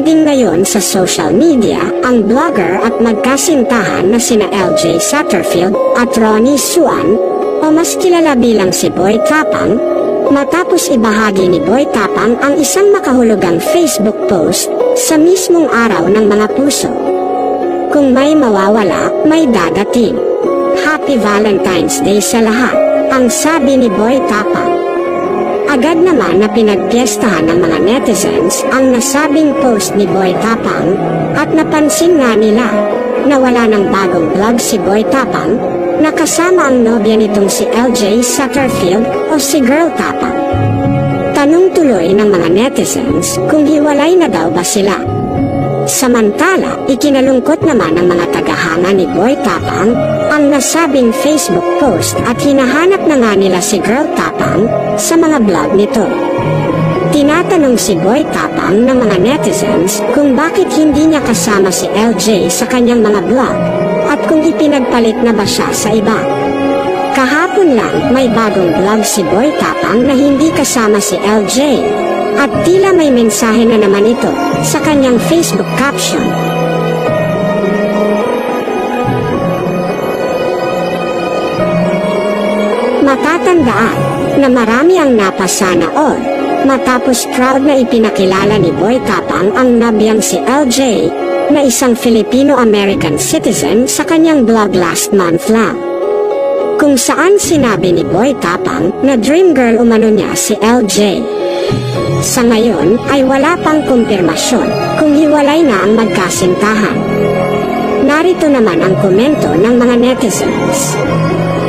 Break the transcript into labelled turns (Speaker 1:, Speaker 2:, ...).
Speaker 1: Trending ngayon sa social media ang blogger at magkasintahan na sina LJ Satterfield at Ronnie Suan o mas kilala bilang si Boy Tapang, matapos ibahagi ni Boy Tapang ang isang makahulugang Facebook post sa mismong araw ng mga puso. Kung may mawawala, may dadating. Happy Valentine's Day sa lahat, ang sabi ni Boy Tapang. Agad naman na pinagpiestahan ng mga netizens ang nasabing post ni Boy Tapang at napansin nga nila na wala ng bagong vlog si Boy Tapang na kasama ang nobya nitong si LJ Satterfield o si Girl Tapang. Tanong tuloy ng mga netizens kung hiwalay na daw ba sila. Samantala, ikinalungkot naman ng mga tagahanga ni Boy Tapang ang nasabing Facebook post at hinahanap na nga nila si Girl Tapang sa mga vlog nito. Tinatanong si Boy Tapang ng mga netizens kung bakit hindi niya kasama si LJ sa kanyang mga vlog at kung ipinagpalit na ba siya sa iba. Kahapon lang may bagong vlog si Boy Tapang na hindi kasama si LJ. At tila may mensahe na naman ito sa kanyang Facebook caption. Matatandaan na marami ang napasana all matapos proud na ipinakilala ni Boy Tapang ang nabyang si LJ na isang Filipino-American citizen sa kanyang vlog last month lang. Kung saan sinabi ni Boy Tapang na dream girl umano niya si LJ. Sa ngayon ay wala pang kumpirmasyon kung hiwalay na ang magkasintahan. Narito naman ang komento ng mga netizens.